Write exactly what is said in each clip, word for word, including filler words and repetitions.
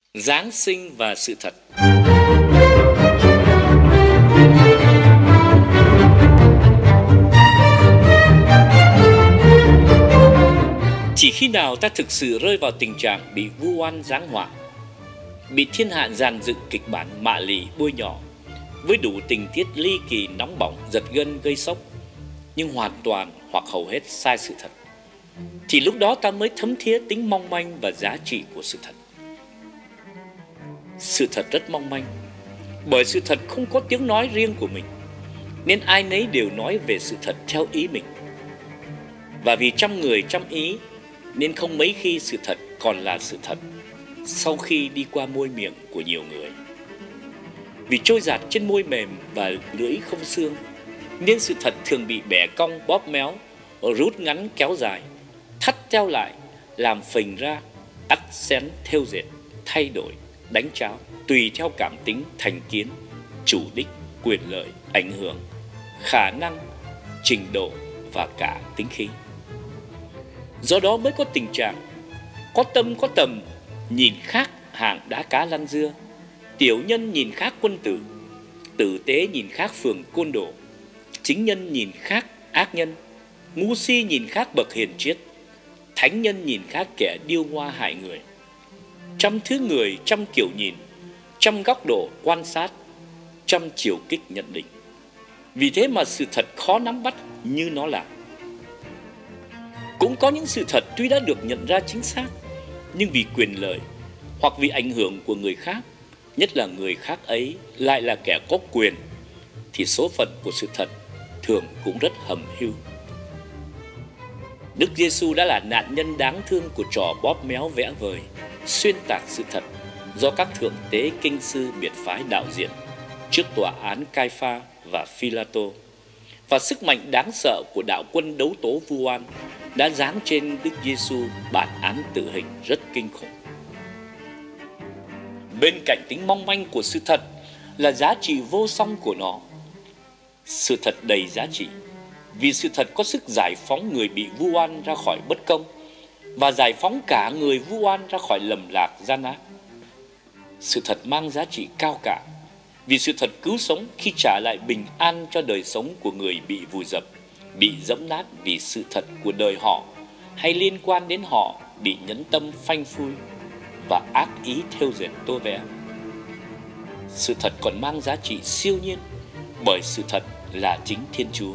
Giáng sinh và sự thật. Chỉ khi nào ta thực sự rơi vào tình trạng bị vu oan giáng họa, bị thiên hạ dàn dựng kịch bản mạ lị bôi nhọ với đủ tình tiết ly kỳ nóng bỏng giật gân gây sốc, nhưng hoàn toàn hoặc hầu hết sai sự thật, thì lúc đó ta mới thấm thía tính mong manh và giá trị của sự thật. Sự thật rất mong manh, bởi sự thật không có tiếng nói riêng của mình, nên ai nấy đều nói về sự thật theo ý mình. Và vì trăm người trăm ý, nên không mấy khi sự thật còn là sự thật sau khi đi qua môi miệng của nhiều người. Vì trôi dạt trên môi mềm và lưỡi không xương, nên sự thật thường bị bẻ cong bóp méo, rút ngắn kéo dài, thắt teo lại, làm phình ra, cắt xén thêu dệt, thay đổi, đánh tráo tùy theo cảm tính, thành kiến, chủ đích, quyền lợi, ảnh hưởng, khả năng, trình độ và cả tính khí. Do đó mới có tình trạng có tâm có tầm nhìn khác hạng đá cá lăn dưa, tiểu nhân nhìn khác quân tử, tử tế nhìn khác phường côn đồ, chính nhân nhìn khác ác nhân, ngu si nhìn khác bậc hiền triết, thánh nhân nhìn khác kẻ điêu ngoa hại người. Trăm thứ người, trăm kiểu nhìn, trăm góc độ quan sát, trăm chiều kích nhận định. Vì thế mà sự thật khó nắm bắt như nó là. Cũng có những sự thật tuy đã được nhận ra chính xác, nhưng vì quyền lợi hoặc vì ảnh hưởng của người khác, nhất là người khác ấy lại là kẻ có quyền, thì số phận của sự thật thường cũng rất hầm hưu. Đức Giêsu đã là nạn nhân đáng thương của trò bóp méo vẽ vời, xuyên tạc sự thật do các thượng tế kinh sư biệt phái đạo diễn trước tòa án Cai-pha và Phi-la-tô. Và sức mạnh đáng sợ của đạo quân đấu tố vu oan đã giáng trên Đức Giêsu bản án tử hình rất kinh khủng. Bên cạnh tính mong manh của sự thật là giá trị vô song của nó. Sự thật đầy giá trị vì sự thật có sức giải phóng người bị vu oan ra khỏi bất công và giải phóng cả người vu oan ra khỏi lầm lạc gian ác. Sự thật mang giá trị cao cả vì sự thật cứu sống khi trả lại bình an cho đời sống của người bị vùi dập, bị dẫm nát vì sự thật của đời họ hay liên quan đến họ bị nhẫn tâm phanh phui và ác ý thêu dệt tô vẽ. Sự thật còn mang giá trị siêu nhiên bởi sự thật là chính Thiên Chúa.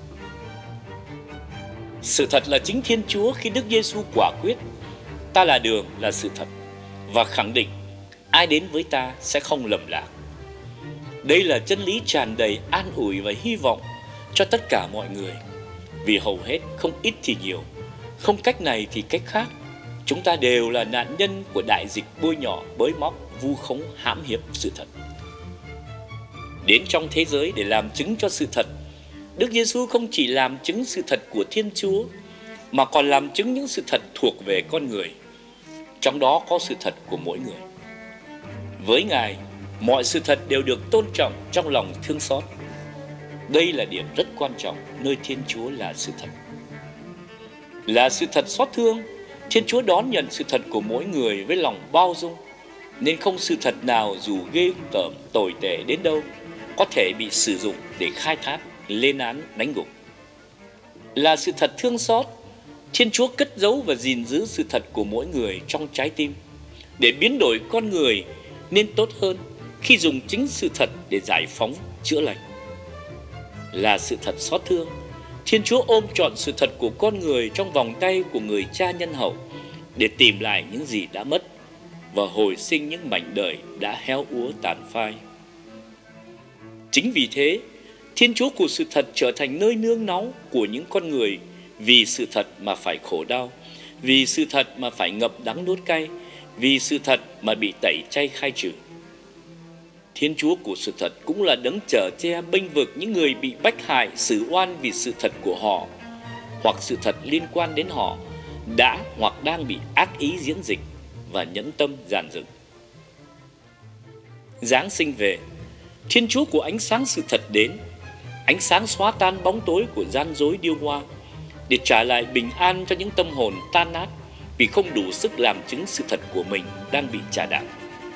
Sự thật là chính Thiên Chúa khi Đức Giêsu quả quyết ta là đường, là sự thật, và khẳng định ai đến với ta sẽ không lầm lạc. Đây là chân lý tràn đầy an ủi và hy vọng cho tất cả mọi người. Vì hầu hết, không ít thì nhiều, không cách này thì cách khác, chúng ta đều là nạn nhân của đại dịch bôi nhọ, bới móc, vu khống, hãm hiếp sự thật. Đến trong thế giới để làm chứng cho sự thật, Đức Giêsu không chỉ làm chứng sự thật của Thiên Chúa, mà còn làm chứng những sự thật thuộc về con người, trong đó có sự thật của mỗi người. Với Ngài, mọi sự thật đều được tôn trọng trong lòng thương xót. Đây là điểm rất quan trọng nơi Thiên Chúa là sự thật. Là sự thật xót thương, Thiên Chúa đón nhận sự thật của mỗi người với lòng bao dung, nên không sự thật nào dù ghê tởm tồi tệ đến đâu có thể bị sử dụng để khai thác, lên án, đánh gục. Là sự thật thương xót, Thiên Chúa cất giấu và gìn giữ sự thật của mỗi người trong trái tim để biến đổi con người nên tốt hơn khi dùng chính sự thật để giải phóng, chữa lành. Là sự thật xót thương, Thiên Chúa ôm trọn sự thật của con người trong vòng tay của người cha nhân hậu để tìm lại những gì đã mất và hồi sinh những mảnh đời đã héo úa tàn phai. Chính vì thế, Thiên Chúa của sự thật trở thành nơi nương náu của những con người vì sự thật mà phải khổ đau, vì sự thật mà phải ngậm đắng nuốt cay, vì sự thật mà bị tẩy chay khai trừ. Thiên Chúa của sự thật cũng là đấng chở che bênh vực những người bị bách hại, xử oan vì sự thật của họ hoặc sự thật liên quan đến họ đã hoặc đang bị ác ý diễn dịch và nhẫn tâm dàn dựng. Giáng sinh về, Thiên Chúa của ánh sáng sự thật đến, ánh sáng xóa tan bóng tối của gian dối điêu ngoa để trả lại bình an cho những tâm hồn tan nát vì không đủ sức làm chứng sự thật của mình đang bị chà đạp.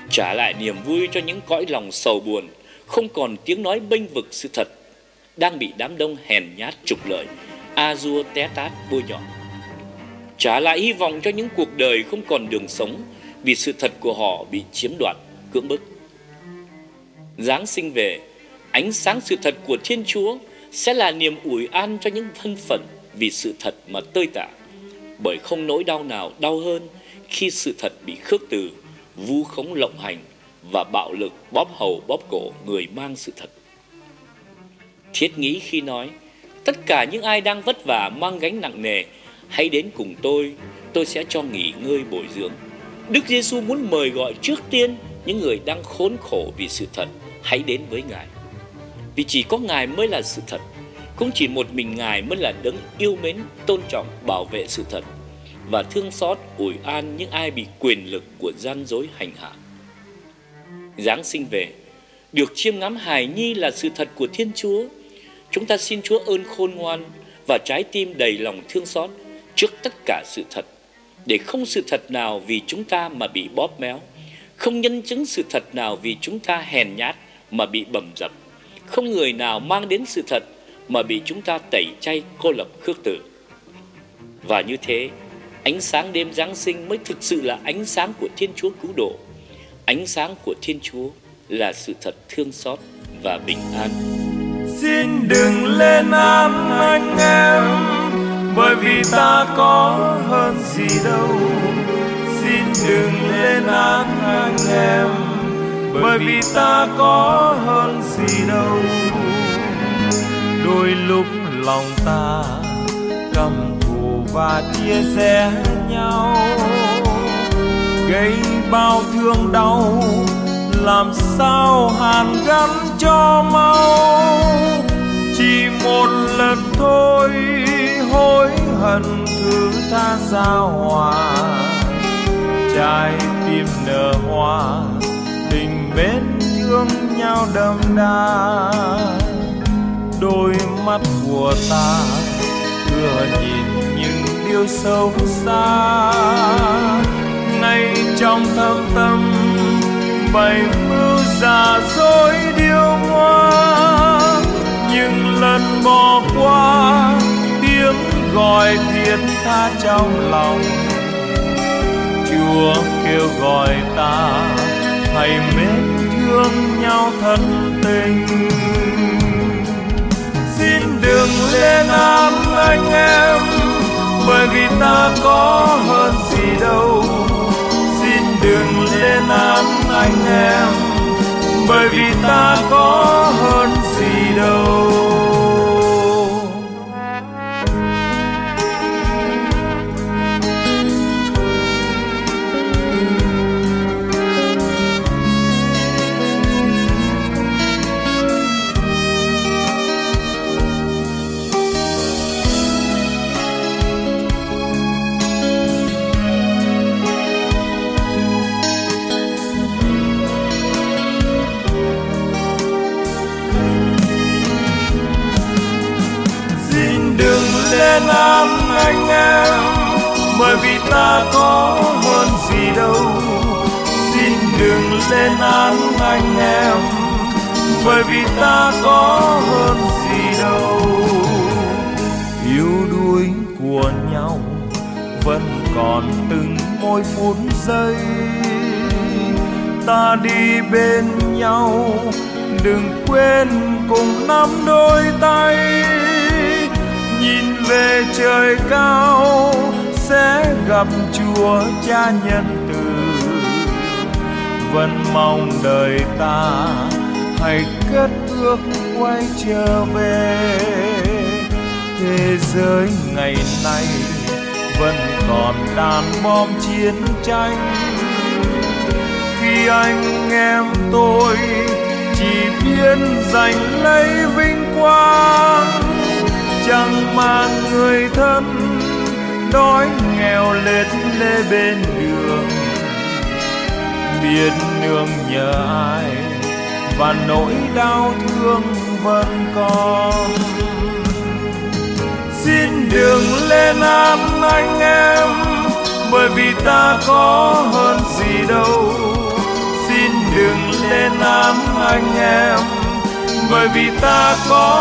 trả lại niềm vui cho những cõi lòng sầu buồn, không còn tiếng nói bênh vực sự thật, đang bị đám đông hèn nhát trục lợi, a dua té tát bôi nhọ. Trả lại hy vọng cho những cuộc đời không còn đường sống vì sự thật của họ bị chiếm đoạt, cưỡng bức. Giáng sinh về, ánh sáng sự thật của Thiên Chúa sẽ là niềm ủi an cho những thân phận vì sự thật mà tơi tả, bởi không nỗi đau nào đau hơn khi sự thật bị khước từ, vu khống lộng hành và bạo lực bóp hầu bóp cổ người mang sự thật. Thiết nghĩ khi nói, tất cả những ai đang vất vả mang gánh nặng nề, hãy đến cùng tôi, tôi sẽ cho nghỉ ngơi bồi dưỡng. Đức Giêsu muốn mời gọi trước tiên những người đang khốn khổ vì sự thật, hãy đến với Ngài. Vì chỉ có Ngài mới là sự thật, cũng chỉ một mình Ngài mới là đấng yêu mến, tôn trọng, bảo vệ sự thật và thương xót, ủi an những ai bị quyền lực của gian dối hành hạ. Giáng sinh về, được chiêm ngắm hài nhi là sự thật của Thiên Chúa. Chúng ta xin Chúa ơn khôn ngoan và trái tim đầy lòng thương xót trước tất cả sự thật, để không sự thật nào vì chúng ta mà bị bóp méo, không nhân chứng sự thật nào vì chúng ta hèn nhát mà bị bầm dập, không người nào mang đến sự thật mà bị chúng ta tẩy chay, cô lập, khước từ. Và như thế, ánh sáng đêm Giáng sinh mới thực sự là ánh sáng của Thiên Chúa cứu độ. Ánh sáng của Thiên Chúa là sự thật thương xót và bình an. Xin đừng lên án anh em, bởi vì ta có hơn gì đâu. Xin đừng lên án anh em, bởi vì ta có hơn gì đâu. Đôi lúc lòng ta căm thù và chia rẽ nhau, gây bao thương đau, làm sao hàn gắn cho mau. Chỉ một lần thôi hối hận thứ tha giao hòa, trái tim nở hoa, tình mến thương nhau đậm đà. Đôi mắt của ta ưa nhìn những điều sâu xa, ngay trong thâm tâm bày mưu giả dối điêu ngoa. Nhưng lần bỏ qua tiếng gọi thiết tha trong lòng, Chúa kêu gọi ta hãy mến thương nhau thật tình. Xin đừng lên án anh em, bởi vì ta có hơn gì đâu. Xin đừng lên án anh em, bởi vì ta có hơn gì đâu. Lên án anh em, bởi vì ta có hơn gì đâu. Xin đừng lên án anh em, bởi vì ta có hơn gì đâu. Yêu đuối của nhau vẫn còn từng mỗi phút giây, ta đi bên nhau đừng quên cùng nắm đôi tay. Nhìn về trời cao sẽ gặp Chúa Cha nhân từ, vẫn mong đời ta hãy cất bước quay trở về. Thế giới ngày nay vẫn còn đàn bom chiến tranh, khi anh em tôi chỉ biết giành lấy vinh quang, chẳng mang người thân đói nghèo lết lê bên đường, biết nương nhờ ai và nỗi đau thương vẫn còn. Xin đừng lên án anh em, bởi vì ta có hơn gì đâu. Xin anh em, bởi vì ta có